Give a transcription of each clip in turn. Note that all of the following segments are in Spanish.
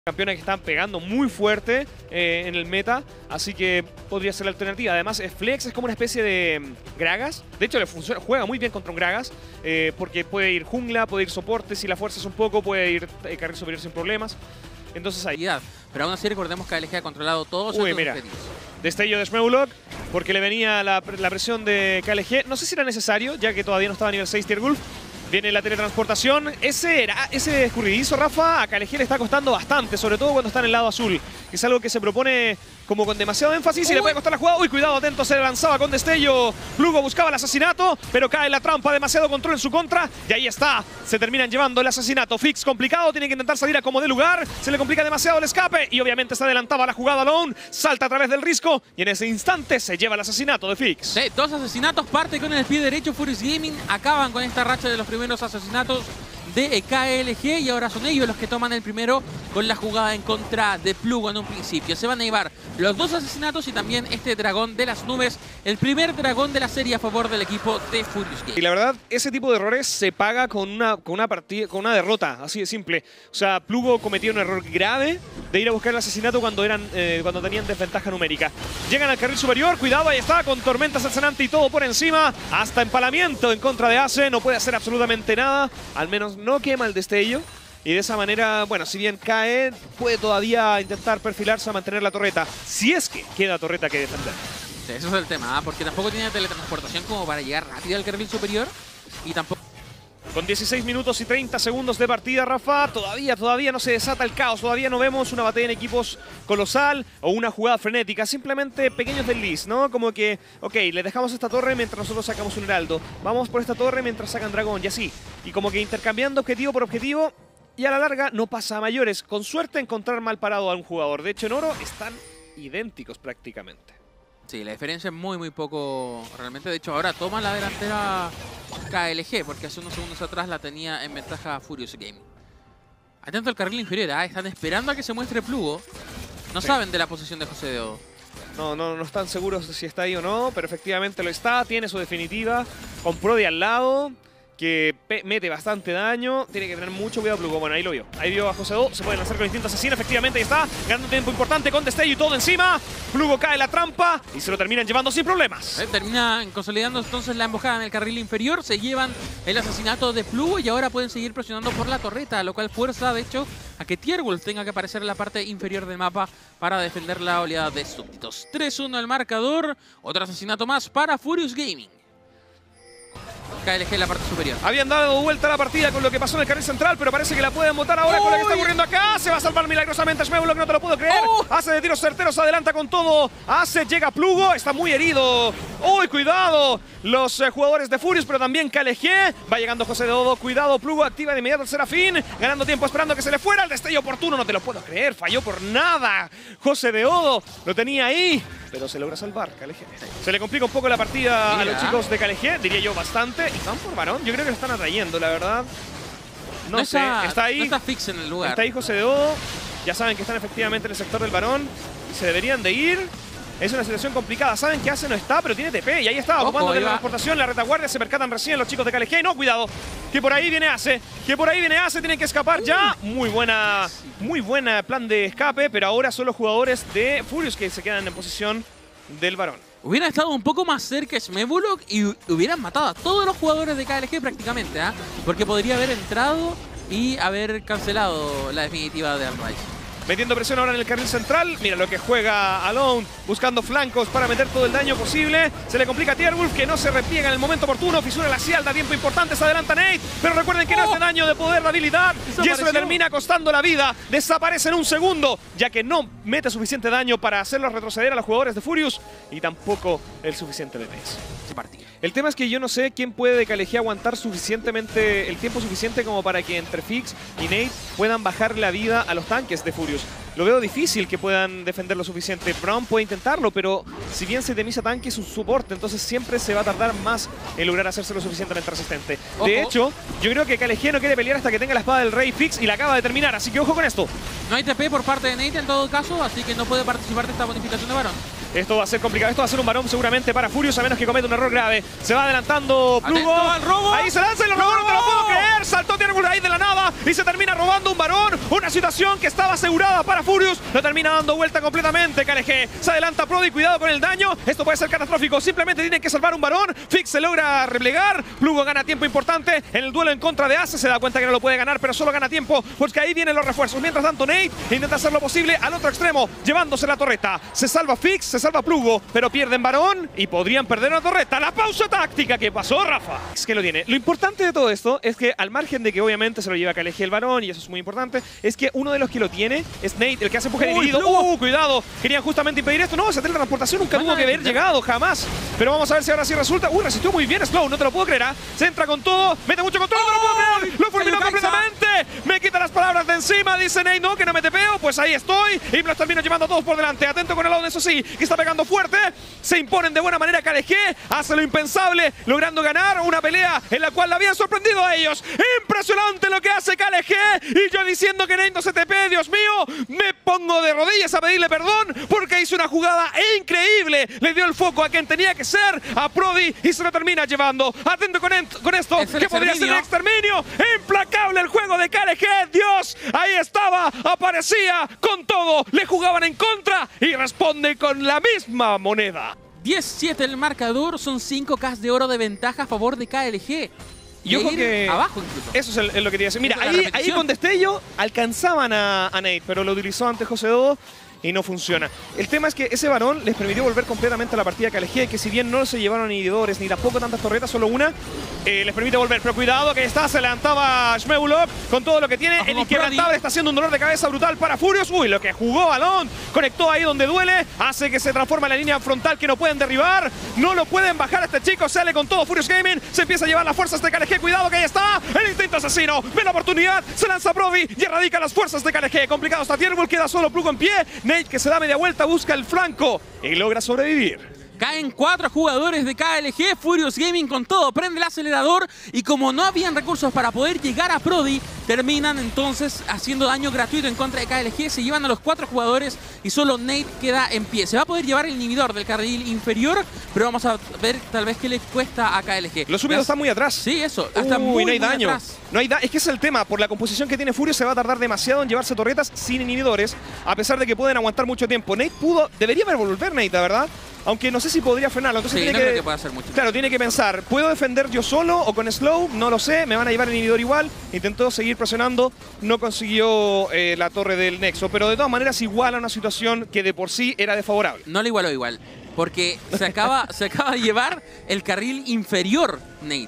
Campeones que están pegando muy fuerte en el meta, así que podría ser la alternativa. Además, Flex es como una especie de Gragas. De hecho, le funciona, juega muy bien contra un Gragas, porque puede ir jungla, puede ir soporte, si la fuerza es un poco, puede ir carril superior sin problemas. Entonces ahí. Pero aún así recordemos que KLG ha controlado todos sus objetivos. Destello de Smegulok, porque le venía la presión de KLG. No sé si era necesario, ya que todavía no estaba a nivel 6 Tiergulf. Viene la teletransportación. Ese escurridizo, Rafa, a KLG le está costando bastante, sobre todo cuando está en el lado azul. Que es algo que se propone como con demasiado énfasis y le puede costar la jugada. Uy, cuidado, atento, se lanzaba con destello. Plugo buscaba el asesinato, pero cae en la trampa, demasiado control en su contra. Y ahí está, se terminan llevando el asesinato. Fix complicado, tiene que intentar salir a como de lugar. Se le complica demasiado el escape y obviamente se adelantaba la jugada Alone. Salta a través del risco y en ese instante se lleva el asesinato de Fix. Sí, dos asesinatos, parte con el pie derecho. Furious Gaming acaban con esta racha de los primeros asesinatos de KLG y ahora son ellos los que toman el primero con la jugada en contra de Plugo en un principio. Se van a llevar los dos asesinatos y también este dragón de las nubes, el primer dragón de la serie a favor del equipo de Furious Gaming. Y la verdad, ese tipo de errores se paga con una derrota, así de simple. O sea, Plugo cometió un error grave de ir a buscar el asesinato cuando tenían desventaja numérica. Llegan al carril superior, cuidado, ahí está, con tormenta cercenante y todo por encima, hasta empalamiento en contra de Ace, no puede hacer absolutamente nada, al menos no quema el destello. Y de esa manera, bueno, si bien cae, puede todavía intentar perfilarse a mantener la torreta, si es que queda torreta que defender. Sí, eso es el tema, porque tampoco tiene teletransportación como para llegar rápido al carril superior y tampoco... Con 16 minutos y 30 segundos de partida, Rafa, todavía no se desata el caos, todavía no vemos una batalla en equipos colosal o una jugada frenética, simplemente pequeños desliz, ¿no? Como que, ok, le dejamos esta torre mientras nosotros sacamos un heraldo, vamos por esta torre mientras sacan dragón y así. Y como que intercambiando objetivo por objetivo y a la larga no pasa a mayores. Con suerte encontrar mal parado a un jugador. De hecho, en oro están idénticos prácticamente. Sí, la diferencia es muy poco realmente. De hecho, ahora toma la delantera KLG, porque hace unos segundos atrás la tenía en ventaja Furious Gaming. Atento al carril inferior, están esperando a que se muestre Plugo. No saben de la posición de José de Odo. No están seguros de si está ahí o no, pero efectivamente lo está. Tiene su definitiva con Prodi al lado, que mete bastante daño. Tiene que tener mucho cuidado Plugo. Bueno, ahí lo vio. Ahí vio a José Do. Se puede lanzar con instinto asesino. Efectivamente, ahí está. Ganando tiempo importante con destello y todo encima. Plugo cae en la trampa y se lo terminan llevando sin problemas. Termina consolidando entonces la emboscada en el carril inferior. Se llevan el asesinato de Plugo y ahora pueden seguir presionando por la torreta, lo cual fuerza, de hecho, a que Tiergulf tenga que aparecer en la parte inferior del mapa para defender la oleada de súbditos. 3-1 el marcador. Otro asesinato más para Furious Gaming. KLG en la parte superior. Habían dado vuelta a la partida con lo que pasó en el carril central, pero parece que la pueden botar ahora con lo que está ocurriendo acá. Se va a salvar milagrosamente Smegulok, no te lo puedo creer. Ace de tiros certeros, adelanta con todo. Ace, llega Plugo, está muy herido. ¡Uy, cuidado! Los jugadores de Furious, pero también KLG. Va llegando José de Odo, cuidado, Plugo activa de inmediato el Serafín. Ganando tiempo, esperando que se le fuera el destello oportuno. No te lo puedo creer, falló por nada. José de Odo lo tenía ahí, pero se logra salvar KLG. Se le complica un poco la partida a los chicos de KLG, diría yo bastante. Y van por varón, yo creo que lo están atrayendo, la verdad. No sé, está ahí. No está Fix en el lugar. Está ahí José de Odo. Ya saben que están efectivamente en el sector del varón y se deberían de ir. Es una situación complicada. Saben que Ace no está, pero tiene TP. Y ahí está, ocupando la transportación, la retaguardia. Se percatan recién los chicos de KLG. No, cuidado. Que por ahí viene Ace. Tienen que escapar ya. Muy buena plan de escape. Pero ahora son los jugadores de Furious que se quedan en posición del varón. Hubieran estado un poco más cerca Smegulok y hubieran matado a todos los jugadores de KLG prácticamente, porque podría haber entrado y haber cancelado la definitiva de Unrise. Metiendo presión ahora en el carril central. Mira lo que juega Alone, buscando flancos para meter todo el daño posible. Se le complica a Tiergulf, que no se repliega en el momento oportuno. Fisura la Cial, da tiempo importante, se adelanta Nate. Pero recuerden que no es de daño, de poder, de habilidad. Y eso le termina costando la vida. Desaparece en un segundo, ya que no mete suficiente daño para hacerlos retroceder a los jugadores de Furious. Y tampoco el suficiente DPS. El tema es que yo no sé quién puede de KLG aguantar el tiempo suficiente como para que entre Fix y Nate puedan bajar la vida a los tanques de Furious. Lo veo difícil que puedan defender lo suficiente. Braum puede intentarlo, pero si bien se temisa tanque es un soporte, entonces siempre se va a tardar más en lograr hacerse lo suficientemente resistente. De hecho, yo creo que KLG no quiere pelear hasta que tenga la espada del Rey Fix y la acaba de terminar, así que ojo con esto. No hay TP por parte de Nate en todo caso, así que no puede participar de esta bonificación de varón. Esto va a ser complicado. Esto va a ser un varón seguramente para Furious, a menos que cometa un error grave. Se va adelantando Plugo. Al robo. Ahí se lanza y lo robó, no te lo puedo creer. Saltó Tierbull ahí de la nada y se termina robando un varón. Una situación que estaba asegurada para Furious. Lo termina dando vuelta completamente. KLG se adelanta Prodi, cuidado con el daño. Esto puede ser catastrófico. Simplemente tienen que salvar un varón. Fix se logra replegar. Plugo gana tiempo importante en el duelo en contra de Ace. Se da cuenta que no lo puede ganar, pero solo gana tiempo porque ahí vienen los refuerzos. Mientras tanto, Nate intenta hacer lo posible al otro extremo, llevándose la torreta. Se salva Fix, se salva Plugo, pero pierden varón y podrían perder la torreta. La pausa táctica. ¿Qué pasó, Rafa? Es que lo tiene. Lo importante de todo esto es que, al margen de que obviamente se lo lleva KLG el varón, y eso es muy importante, es que uno de los que lo tiene es Nate, el que hace empuje dividido. Cuidado. Querían justamente impedir esto. No, esa teletransportación nunca tuvo que haber llegado, jamás. Pero vamos a ver si ahora sí resulta. Resistió muy bien Slow, no te lo puedo creer. Se entra con todo, mete mucho control, no lo puedo creer. Lo fulminó completamente. Me quita las palabras de encima, dice Nate. No, que no me tepeo. Pues ahí estoy. Y los termino llevando a todos por delante. Atento con el lado, eso sí, que está pegando fuerte. Se imponen de buena manera KLG. Hace lo impensable, logrando ganar una pelea en la cual la habían sorprendido a ellos. Impresionante lo que hace KLG. Y yo diciendo que Nate no se tepee, Dios mío. Me pongo de rodillas a pedirle perdón porque hizo una jugada increíble. Le dio el foco a quien tenía que ser, a Prodi, y se lo termina llevando. Atento con esto, que podría ser el exterminio. Implacable el juego de KLG. Dios, ahí estaba, aparecía con todo. Le jugaban en contra y responde con la misma moneda. 10-7 el marcador, son 5K de oro de ventaja a favor de KLG. Y ojo que abajo incluso. Eso es lo que te iba a decir. Mira, ahí con destello alcanzaban a Nate, pero lo utilizó antes José Dodo y no funciona. El tema es que ese varón les permitió volver completamente a la partida KLG, que si bien no se llevaron inhibidores ni tampoco tantas torretas, solo una, les permite volver. Pero cuidado que está, se levantaba Shmeulov con todo lo que tiene. El inquebrantable está haciendo un dolor de cabeza brutal para Furious. Uy, lo que jugó Balón, conectó ahí donde duele, hace que se transforma en la línea frontal que no pueden derribar, no lo pueden bajar a este chico, sale con todo Furious Gaming, se empieza a llevar las fuerzas de KLG. Cuidado que ahí está, el instinto asesino, ve la oportunidad, se lanza Prodi y erradica las fuerzas de KLG. Complicado está Tierbull, queda solo Plugo en pie. Nate, que se da media vuelta, busca el flanco y logra sobrevivir. Caen 4 jugadores de KLG, Furious Gaming con todo, prende el acelerador y como no habían recursos para poder llegar a Prodi, terminan entonces haciendo daño gratuito en contra de KLG, se llevan a los 4 jugadores y solo Nate queda en pie. Se va a poder llevar el inhibidor del carril inferior, pero vamos a ver tal vez qué le cuesta a KLG. Los subidos están muy atrás. Sí, eso, hasta muy, no hay muy daño. atrás. No hay es que ese es el tema, por la composición que tiene Furious se va a tardar demasiado en llevarse torretas sin inhibidores, a pesar de que pueden aguantar mucho tiempo. Nate debería volver Nate, la verdad. Aunque no sé si podría frenarlo. Entonces sí, tiene no creo que pueda hacer mucho. Claro, tiene que pensar, ¿puedo defender yo solo o con Slow? No lo sé, me van a llevar el inhibidor igual. Intentó seguir presionando, no consiguió la torre del Nexo. Pero de todas maneras iguala una situación que de por sí era desfavorable. No le igualó igual, porque se acaba de llevar el carril inferior Nate.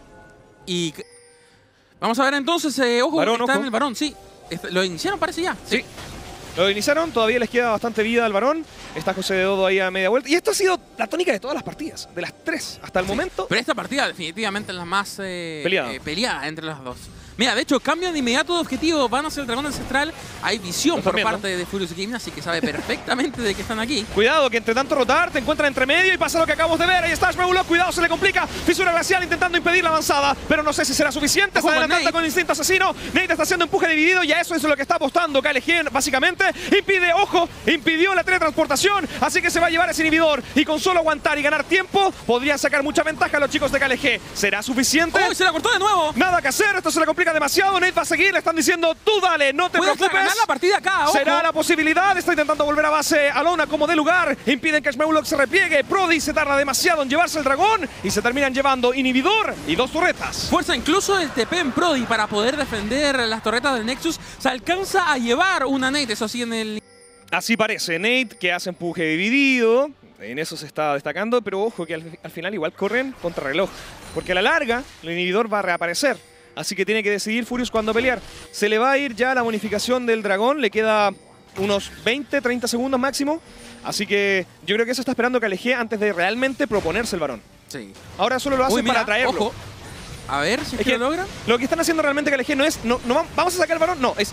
Y vamos a ver entonces, ojo, varón, está en el varón, sí. Lo iniciaron parece ya. Sí. Lo iniciaron, todavía les queda bastante vida al varón. Está José de Dodo ahí a media vuelta. Y esto ha sido la tónica de todas las partidas, de las 3 hasta el momento. Pero esta partida definitivamente es la más peleada entre las dos. Mira, de hecho, cambian de inmediato de objetivo, van hacia el dragón ancestral. Hay visión por parte de Furious Gaming, así que sabe perfectamente de que están aquí. Cuidado, que entre tanto rotar, te encuentran entre medio y pasa lo que acabamos de ver. Ahí está Shmeulov, cuidado, se le complica. Fisura glacial intentando impedir la avanzada, pero no sé si será suficiente. Está adelantando con instinto asesino. Nate está haciendo empuje dividido y a eso es lo que está apostando KLG, básicamente. Impidió la teletransportación, así que se va a llevar ese inhibidor. Y con solo aguantar y ganar tiempo, podrían sacar mucha ventaja a los chicos de KLG. ¿Será suficiente? ¡Uy, se la cortó de nuevo! Nada que hacer, esto se le complica demasiado. Nate va a seguir, le están diciendo, tú dale, no te preocupes. Ganar la partida acá, ojo. Será la posibilidad, está intentando volver a base Alona como de lugar. Impiden que Shmeulov se repliegue. Prodi se tarda demasiado en llevarse el dragón y se terminan llevando inhibidor y 2 torretas. Fuerza incluso el TP en Prodi para poder defender las torretas del Nexus. Se alcanza a llevar una Nate, eso sí, en el... Así parece, Nate que hace empuje dividido. En eso se está destacando, pero ojo que al final igual corren contra reloj. Porque a la larga el inhibidor va a reaparecer. Así que tiene que decidir Furious cuándo pelear. Se le va a ir ya la bonificación del dragón. Le queda unos 20-30 segundos máximo. Así que yo creo que eso está esperando KLG antes de realmente proponerse el varón. Sí. Ahora solo lo hace para atraerlo. Ojo. A ver si es que lo logra. Lo que están haciendo realmente KLG no es... vamos a sacar el varón, no. Es...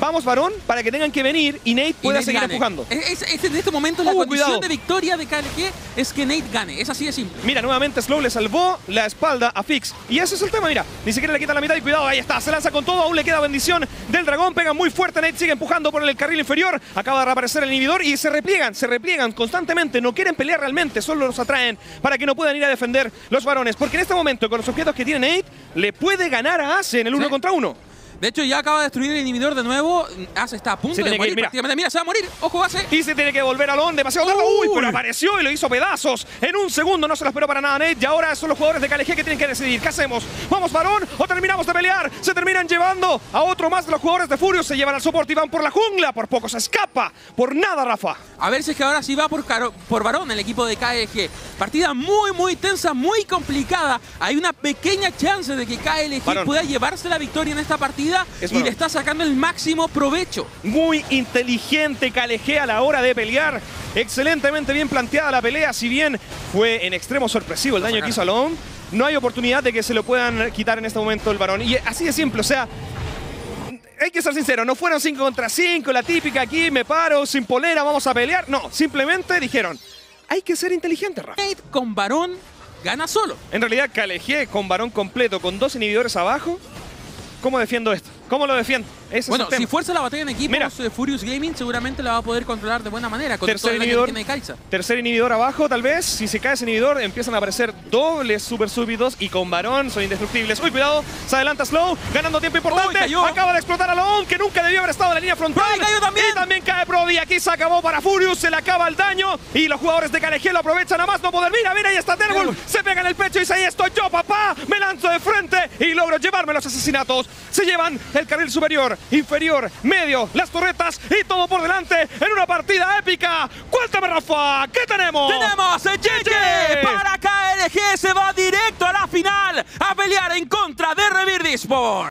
Vamos, varón, para que tengan que venir y Nate pueda seguir empujando. En este momento la condición cuidado de victoria de KLG es que Nate gane. Es así de simple. Mira, nuevamente Slow le salvó la espalda a Fix. Y ese es el tema, mira. Ni siquiera le quita la mitad y cuidado, ahí está. Se lanza con todo, aún le queda bendición del dragón. Pega muy fuerte, Nate sigue empujando por el carril inferior. Acaba de reaparecer el inhibidor y se repliegan constantemente. No quieren pelear realmente, solo los atraen para que no puedan ir a defender los varones. Porque en este momento, con los objetos que tiene Nate, le puede ganar a Ace en el 1 contra 1. De hecho, ya acaba de destruir el inhibidor de nuevo. Ace está a punto de morir prácticamente. Mira, se va a morir. Ojo, Ace. Y se tiene que volver a Alone. Demasiado tarde. Uy, pero apareció y lo hizo pedazos. En un segundo no se lo esperó para nada Nate. Y ahora son los jugadores de KLG que tienen que decidir. ¿Qué hacemos? ¿Vamos, varón? ¿O terminamos de pelear? Se terminan llevando a otro más de los jugadores de Furious. Se llevan al soporte y van por la jungla. Por poco se escapa. Por nada, Rafa. A ver si es que ahora sí va por varón el equipo de KLG. Partida muy tensa, muy complicada. Hay una pequeña chance de que KLG pueda llevarse la victoria en esta partida. Y le está sacando el máximo provecho. Muy inteligente KLG a la hora de pelear. Excelentemente bien planteada la pelea. Si bien fue en extremo sorpresivo el daño que hizo Alone, no hay oportunidad de que se lo puedan quitar en este momento el varón. Y así de simple, o sea, hay que ser sincero, no fueron 5 contra 5, la típica aquí, me paro sin polera, vamos a pelear. No, simplemente dijeron, hay que ser inteligente, Rafa. Nate con varón gana solo. En realidad KLG con varón completo, con 2 inhibidores abajo, ¿cómo defiendo esto? ¿Cómo lo defiendo? Bueno, si fuerza la batalla en equipos, Furious Gaming seguramente la va a poder controlar de buena manera con todo el daño que tiene Kai'Sa. Tercer inhibidor abajo, tal vez. Si se cae ese inhibidor, empiezan a aparecer dobles super súbitos y con varón son indestructibles. Uy, cuidado, se adelanta Slow, ganando tiempo importante. Acaba de explotar a Alone, que nunca debió haber estado en la línea frontal. Brody cayó también. Y también cae Brody. Aquí se acabó para Furious, se le acaba el daño. Y los jugadores de KLG lo aprovechan a más no poder. Mira, ahí está Terwolf. Se pega en el pecho y dice, ahí estoy yo, papá. Me lanzo de frente y logro llevarme los asesinatos. Se llevan el carril superior, inferior, medio, las torretas y todo por delante en una partida épica. Cuéntame, Rafa, ¿qué tenemos? Tenemos el GG para KLG, se va directo a la final a pelear en contra de Rebirth Esports.